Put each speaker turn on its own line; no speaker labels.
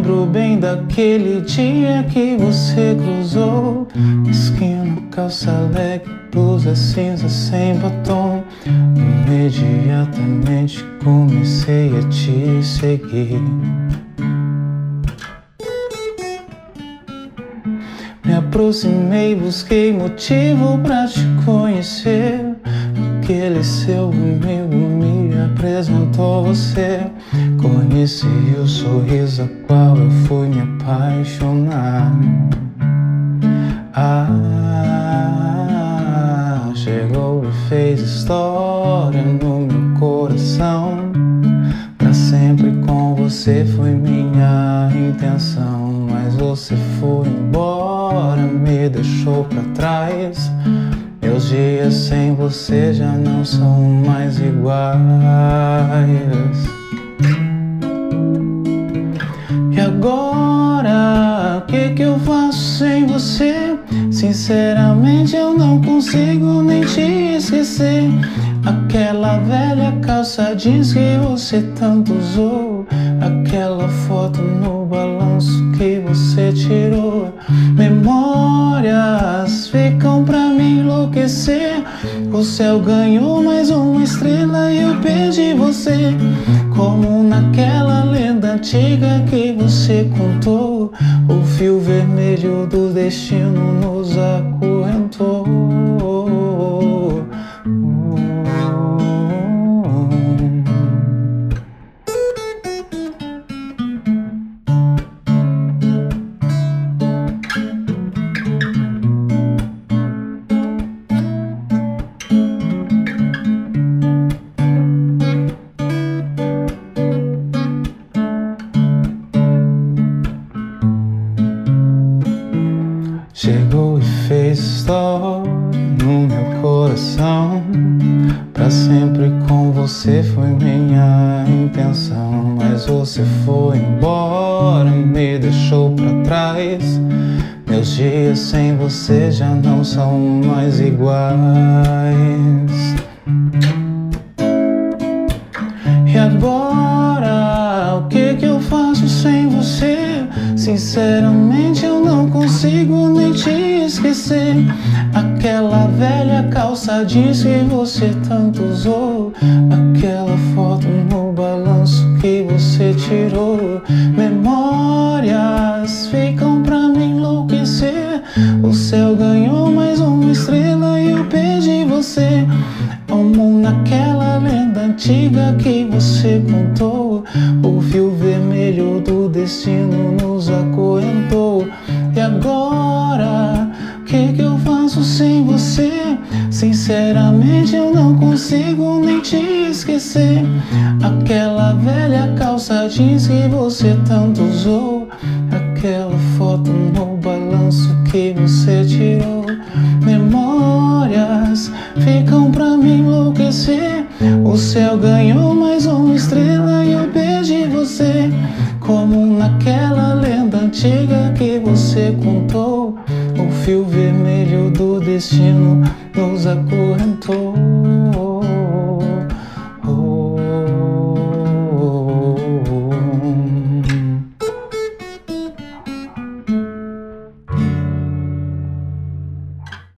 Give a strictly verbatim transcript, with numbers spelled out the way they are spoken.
lembro bem daquele dia que você cruzou esquina, calça leg, blusa cinza sem batom. Imediatamente comecei a te seguir. Me aproximei, busquei motivo pra te conhecer. Aquele seu amigo me apresentou você. Conheci o sorriso a qual eu fui me apaixonar. Ah, chegou e fez história no meu coração. Pra sempre com você foi minha intenção. Mas você foi embora, me deixou pra trás. Meus dias sem você já não são mais iguais. E agora, o que que eu faço sem você? Sinceramente eu não consigo nem te esquecer. Aquela velha calça jeans que você tanto usou, aquela foto no balanço que você tirou. Memórias ficam pra me enlouquecer. O céu ganhou mais uma estrela e eu perdi você. Como naquela lenda antiga que você contou, o fio vermelho do destino nos acorrentou. Chegou e fez história no meu coração. Pra sempre com você foi minha intenção. Mas você foi embora, me deixou pra trás. Meus dias sem você já não são mais iguais. E agora, o que que eu faço sem você? Sinceramente eu não consigo nem te esquecer. Aquela velha calça jeans que você tanto usou, aquela foto no balanço que você tirou. Memórias ficam pra me enlouquecer. O céu ganhou mais uma estrela e eu perdi você. Como naquela lenda antiga que você contou, o fio vermelho do destino nos acorrentou. E agora, o que que eu faço sem você? Sinceramente eu não consigo nem te esquecer. Aquela velha calça jeans que você tanto usou, aquela foto no balanço que você tirou. Memórias ficam pra me enlouquecer. O céu ganhou mais uma estrela e eu perdi você. Como naquela lenda antiga que você contou, o fio vermelho do destino nos acorrentou.